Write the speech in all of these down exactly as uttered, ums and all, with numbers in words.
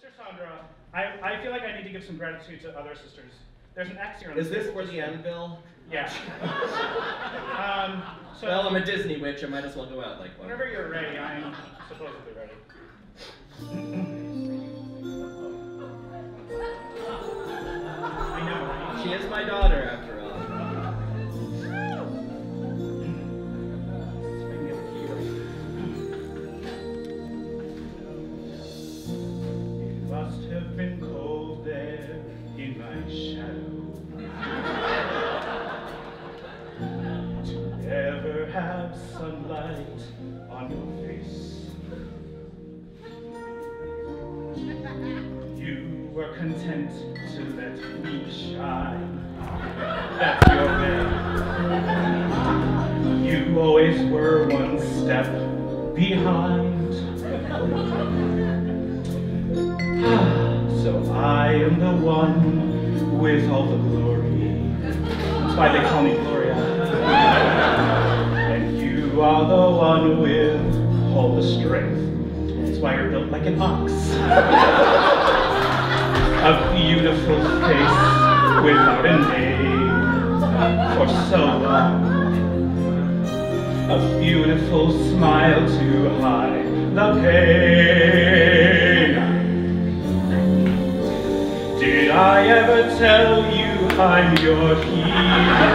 Sister Sandra, I, I feel like I need to give some gratitude to other sisters. There's an X here on Is the this table. for the anvil? Yeah. um, so well, I'm a Disney witch. I might as well go out like one. Whenever you're ready, I'm supposedly ready. I know, right? She is my daughter, after all. It must have been cold there in my shadow to never have sunlight on your face. You were content to let me shine. That's your way. You always were one step behind. So I am the one with all the glory. That's why they call me Gloria. And you are the one with all the strength. That's why you're built like an ox. A beautiful face without a name for so long. A beautiful smile to hide the pain. Did I ever tell you I'm your hero?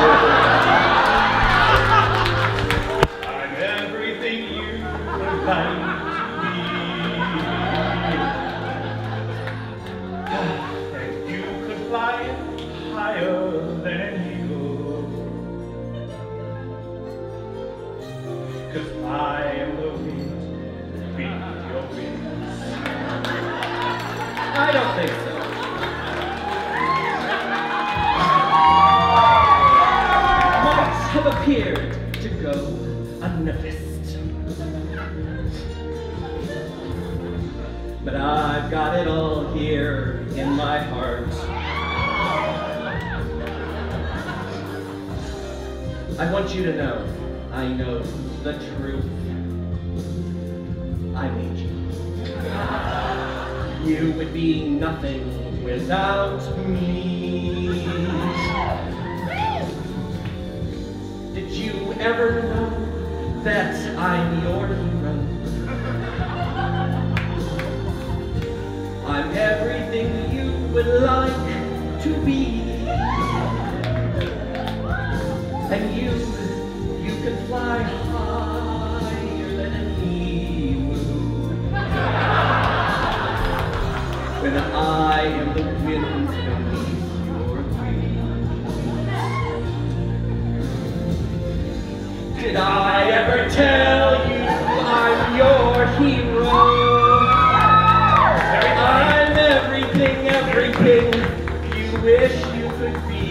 I'm everything you would like to be. And you could fly higher than an eagle. 'Cause I am the wind beneath your wings. I don't think so. Moths have appeared to go unnoticed. But I've got it all here in my heart. I want you to know, I know the truth. I made you. You would be nothing without me. Did you ever know that I'm your hero? I'm everything you would like to be. And you, you can fly higher than an emu. When I am the wind beneath your wings. Did I ever tell you I'm your hero? I'm everything, everything you wish you could be.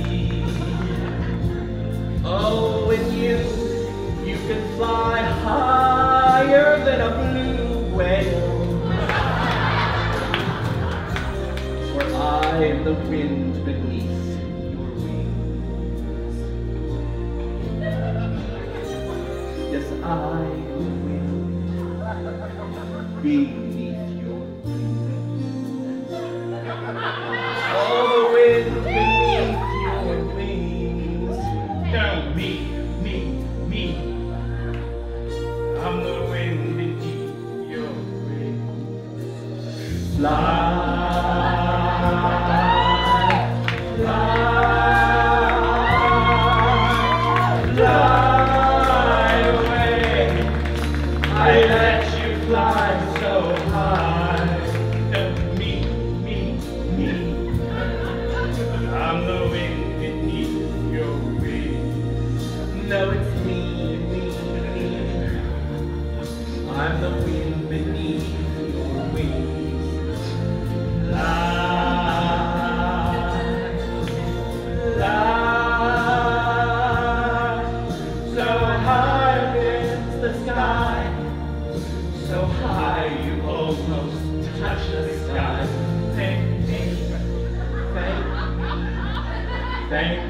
Oh, and you, you can fly higher than a blue whale. For I am the wind beneath your wings. Yes, I am the wind beneath your wings. Oh, the wind beneath your wings. No, me, me, me. I'm the wind beneath your wings. Fly. Thank